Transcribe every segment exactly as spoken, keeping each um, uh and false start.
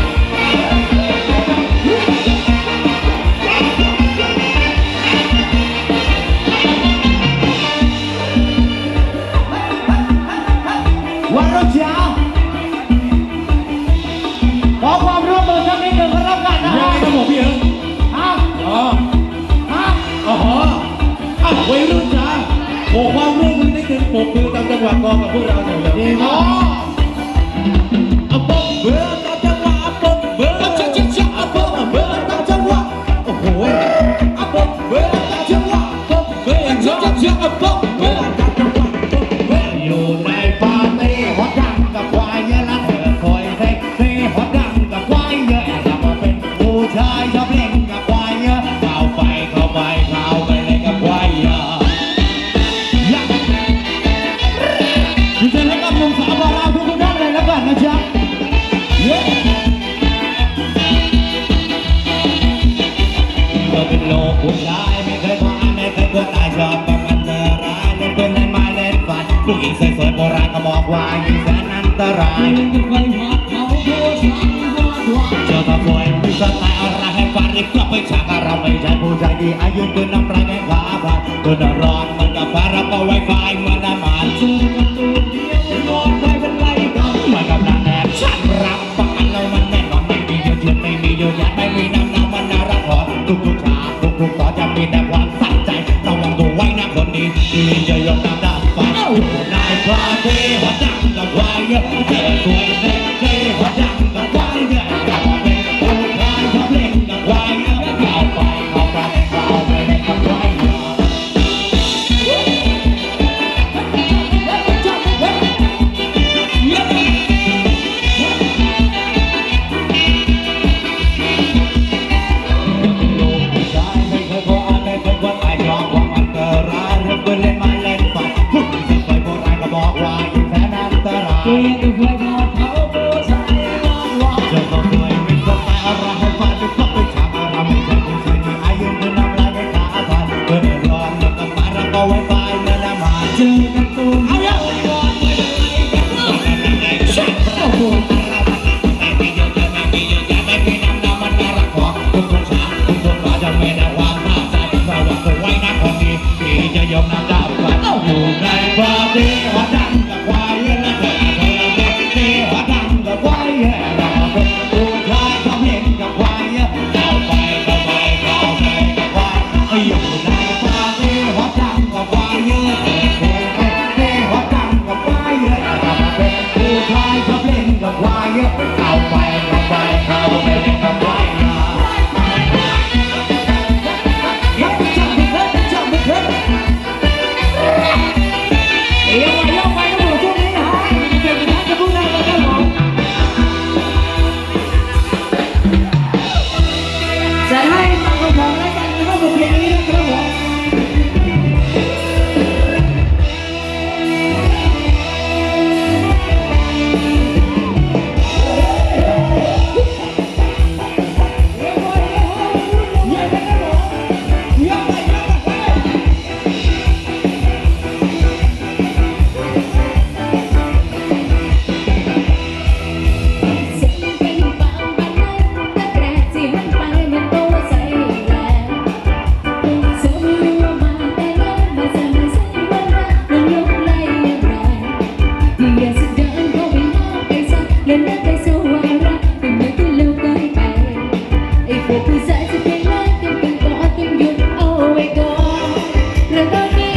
วันรุ่งเช้าขอความร่วมมือสักนิดหนึ่งก็แล้วกันนะยังไงครับผมพี่เอ๋ฮะอ๋อฮะอ๋ออ้าววัยรุ่นจ้าโอ้ความร่วมมือนี่คือปกมือตามจังหวะกองกับพวกเราหน่อยแบบดีนี้เนาะเอาปกเบอร์ตามจังหวะปกเบอร์ชักชักชักเอาปกเบอร์ตามจังหวะโอ้โหเอาปกเบอร์ตามจังหวะปกเบอร์ชักชักชักเอาปกเบอร์ตามจังหวะปกเบอร์อยู่ในปาร์ตี้ฮอตดังกับควายเยอะละเธอคอยเซ็กซี่ฮอตดังกับควายเยอะแอบมาเป็นผู้ชายชอบเล่นกับควายเยอะเข้าไปเข้าไปเข้าไปเล่นกับควายเยอะอยู่เจอแล้วกับหนุ่มสาวบาราทุกท่านเลยแล้วกันนะจ๊ะเย้เธอเป็นโลกผู้ชายไม่เคยพาไม่เคยกลัวตายชอบกับอันตรายเล่นปืนเล่นไม้เล่นฟันผู้หญิงสวยๆโบราณก็บอกว่ายิ่งแสนอันตรายเป็นไฟหาเขาโบชังฮอดว่าเจอตาสวยมีสไตล์อะไรให้ฟาริกกลับไปฉากเราไม่ใช่ผู้ชายดีอายุตื่นน้ำปลายแกงขาผ่านตัวร้อนมันกับฟ้ารับเอาไวไฟเหมือนน้ำมันเจอกันตัวเดียวนอนไปเป็นไรกันเหมือนกับนางแอบฉันรับประกันเรามันแน่นอนไม่มีเยือนไม่มีเยือนยัดไม่มีน้ำน้ำมันน่ารักหอทุกทุกฉากทุกทุกต่อจะมีแต่ความใส่ใจระวังตัวไว้นะคนนี้ที่จะยอมน้ำดำฟ้านายพาเทหัวจังกับวายเยอะเธอสวยเซ็กซี่หัวจังกับวายเยอะแต่พอเป็นผู้ชายชอบเล่นกับวายเยอะเข้าไปเข้าไปเข้าไปเล่นกับวายเยอะว่าผู้ชายจะเปลี่ยนแปลงกันเป็นก่อนต้องหยุดเอาไว้ก่อนเรื่องตอนนี้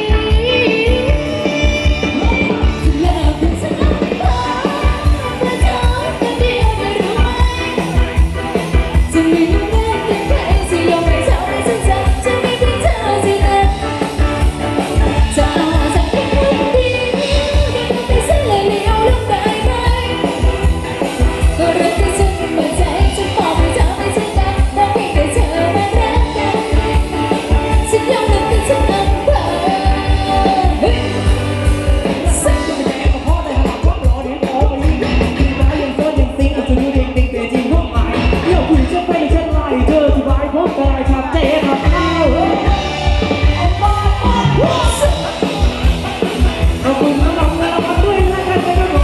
จะเลิกเป็นสักครั้งเพราะเธอคนเดียวไม่รู้ไหมจะไม่รู้เรื่องเป็นใครจะยอมให้เธอไม่สนใจจะไม่เป็นเธอที่นั้นจะเอาสักแค่คนเดียวไม่เสียเลยเลี้ยวลงได้ไหมก็เรื่องที่ฉันเปิดใจฉันบอกให้เธอไม่ใช่กันแต่เพียงแต่เธอมารักกันฉันยอมรับเป็นฉันอำเภอสักคนแม่ก็พอได้หาความรอเดี๋ยวโอ้ยดีมายังโซนยังซิงจะดูเด็กเด็กแต่จริงพวกใหม่เดี๋ยวคุยจะไปฉันไล่เธอที่บ้านพวกกายทำเจ๊ทำเอาเราคุยมาลองเรามาด้วยแล้วกันไปกันหมด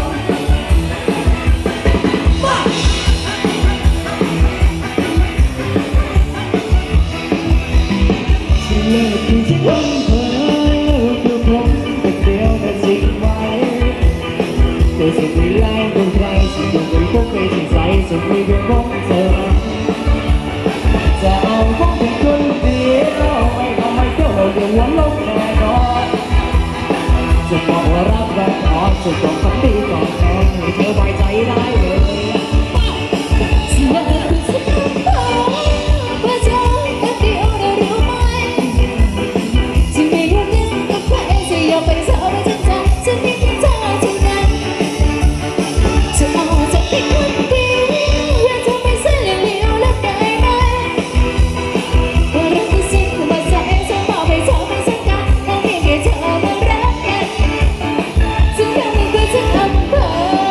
ที่เลิกคือฉันคงเพ้อคือผมแต่เดียวแต่สิ่งไว้แต่สิ่งที่ไล่เป็นใครสิ่งที่เป็นพวกเป็นสิ่งใสสิ่งที่เป็นพวกเธอจะเอาพวกเป็นคนเดียวไม่ทำให้เจ้าเราเดือดร้อนลงแน่นอนจะบอกว่ารักแบบอ่อนจะต้องฝันดีก่อนนอนให้เธอไว้ใจได้เลยที่เลิกคือฉันคงเพ้อว่าเธอคนเดียวได้รู้ไหมที่ไม่รู้เรื่องกับใครจะยอมไปเธอไม่จริงใจจะไม่คิดเธอที่นั้นจะเอาจากที่คนเดียวอย่าทำให้เสียเลี้ยวแล้วได้ไหมว่ารักที่สิ่งมาใส่ฉันบอกให้เธอไม่สำคัญแต่เพียงแค่เธอมารักกันฉันยังไม่เคยจะอำเภอ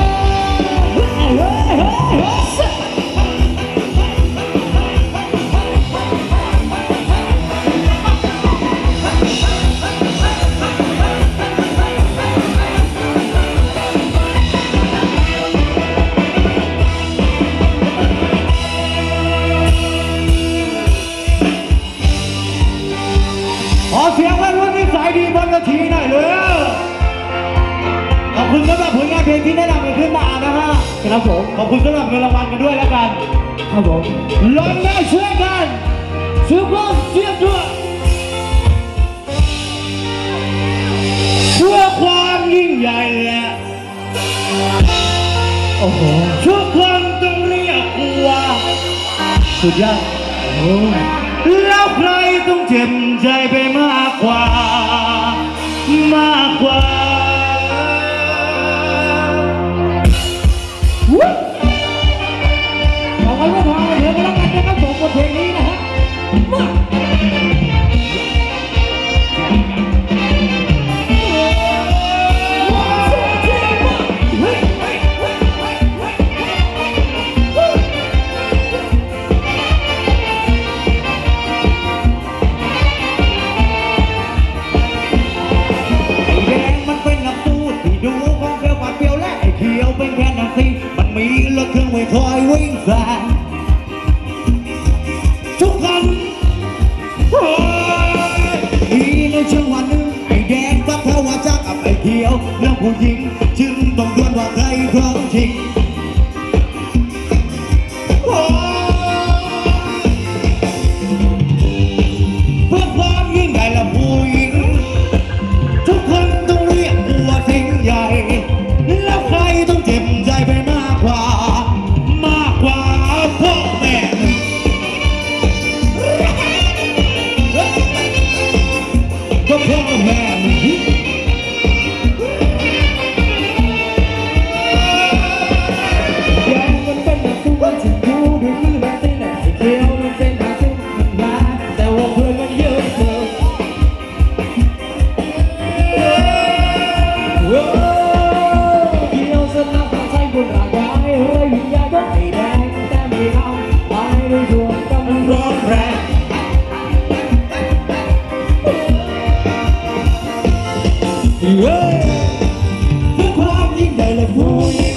ขอเสียงวัยรุ่นที่สายดีบนเวทีหน่อยเลยขอบคุณสำหรับผลงานเพลงที่แนะนำกันขึ้นมานะฮะครับผมขอบคุณสำหรับเงินรางวัลกันด้วยแล้วกันครับผมลงแม่ช่วยกันช่วยความเสียด้วยเพื่อความยิ่งใหญ่และโอ้โหทุกคนต้องเรียกว่าสุดยอดโอ้แล้วใครต้องเจ็บใจไปมากกว่า มากกว่าขอให้ว่าทางเธอมาแล้วกันนะครับผมบทเพลงนี้นะฮะแดงมันเป็นน้ำปูที่ดูของเขียวหวานเปรี้ยวและไอ้เขียวเป็นแค่น้ำซีมันมีรถเครื่องไว้คอยวิ่งแซงทุกคันโอ้ยมีในช่วงวันหนึ่งไอ้แดงกับเขาว่าจักกับไอ้เขียวเรื่องผู้หญิงจึงต้องดวลว่าใครครองจริงโอ้ยเพื่อความยิ่งใหญ่และผู้หญิงทุกคนต้องเรียกว่าสิ่งใหญ่แล้วใครต้องเจ็บใจไปมากกว่ามากกว่าพ่อแม่ก็พ่อแม่แดงมันเป็นแบบตัวที่ดูดูมือแบบเส้นไหนเขียวมันเป็นแบบเส้นมันมาแต่ว่าเพื่อนมันเยอะเกินโอ้เขียวสลับกับใจบนร่างกายเฮ้ยวิญญาณก็ไอ้แดงแต่ไม่เอาไปด้วยดวงกำลังร้อนแรงเฮ้ยเพื่อความยิ่งใหญ่และผู้หญิง